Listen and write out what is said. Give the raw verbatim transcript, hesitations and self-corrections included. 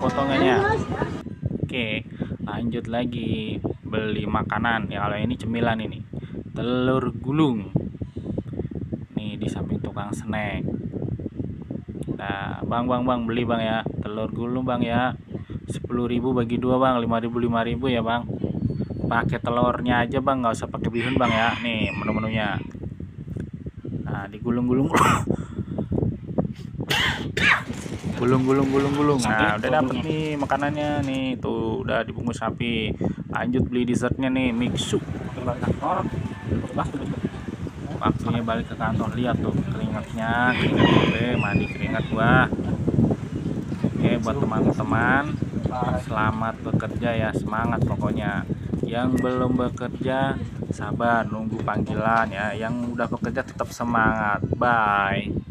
potongannya. Oke, lanjut lagi beli makanan ya. Kalau ini cemilan, ini telur gulung nih di samping tukang snack. Nah bang bang bang beli bang ya, telur gulung bang ya, sepuluh ribu bagi dua bang, lima ribu lima ribu ya bang. Pakai telurnya aja bang, nggak usah pakai bihun bang ya. Nih menu-menunya. Nah digulung-gulung gulung-gulung gulung-gulung. Nah udah dapet nih makanannya nih, tuh udah dibungkus sapi. Lanjut beli dessertnya nih, mixu. Waktunya balik ke kantor, lihat tuh keringatnya, keringat gue mandi keringat gua. Oke buat teman-teman, selamat bekerja ya, semangat pokoknya. Yang belum bekerja sabar nunggu panggilan ya, yang udah bekerja tetap semangat. Bye.